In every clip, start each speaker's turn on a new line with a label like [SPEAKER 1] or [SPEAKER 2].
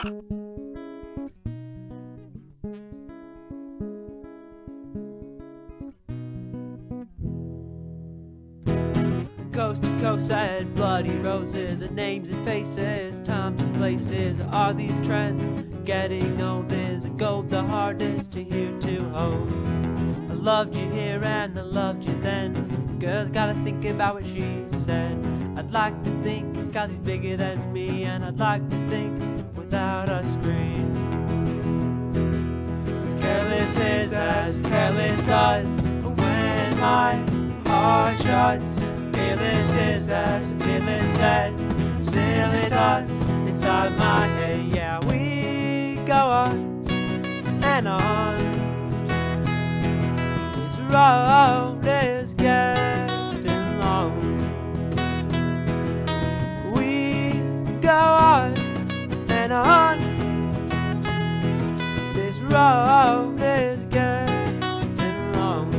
[SPEAKER 1] Coast to coast, I had bloody roses and names and faces, times and places. Are these trends getting old? Is a gold the hardest to hear to hold? I loved you here and I loved you then. Girl's gotta think about what she said. I'd like to think it's 'cause he's bigger than me, and I'd like to think without a screen. As careless is as careless does when my heart shuts. Fearless is as fearless said, silly thoughts inside my head. Yeah, we go on and on. This road is getting long. We go on and on. This road is getting long.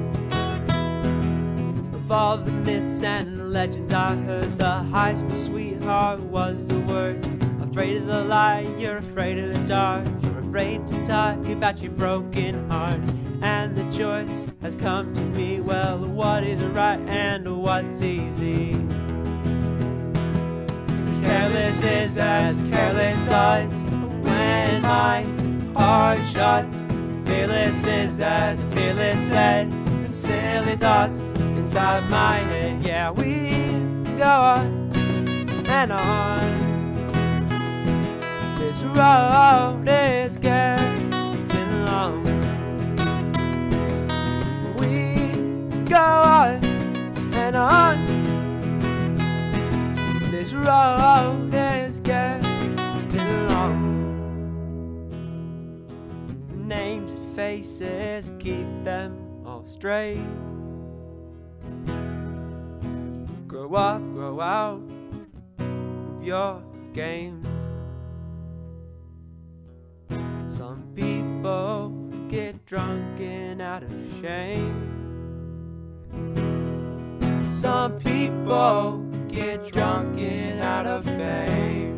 [SPEAKER 1] Of all the myths and the legends I heard, the high school sweetheart was the worst. Afraid of the light, you're afraid of the dark. You're afraid to talk about your broken heart. And the choice has come to me, well, what is right and what's easy? Careless is as careless does when my heart shuts. Fearless is as fearless said, silly thoughts inside my head. Yeah, we go on and on. This road is getting long. We go on and on. This road is getting long. Names and faces, keep them all straight. Grow up, grow out of your game. Some people get drunk and out of shame. Some people get drunk and out of fame.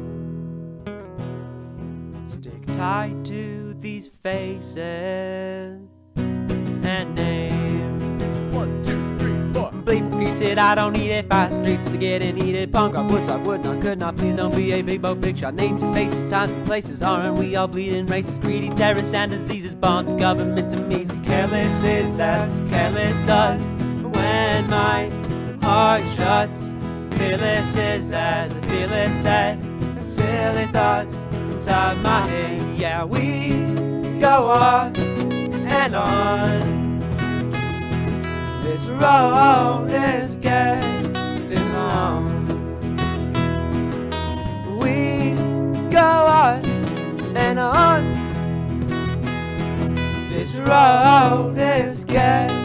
[SPEAKER 1] Stick tight to these faces and names.
[SPEAKER 2] 1, 2, 3, 4.
[SPEAKER 1] Bleep greeted, I don't need it. 5 streets to get in heated. Punk rock, woodstock, would not, could not. Please don't be a big boat picture. Names and faces, times and places. Aren't we all bleeding races? Greedy terrorists and diseases. Bombs, governments and measles. Careless is as careless does when my heart shuts. Fearless is as fearless said, silly thoughts inside my head. Yeah, we go on and on. This road is getting long. We go on and on. This road is getting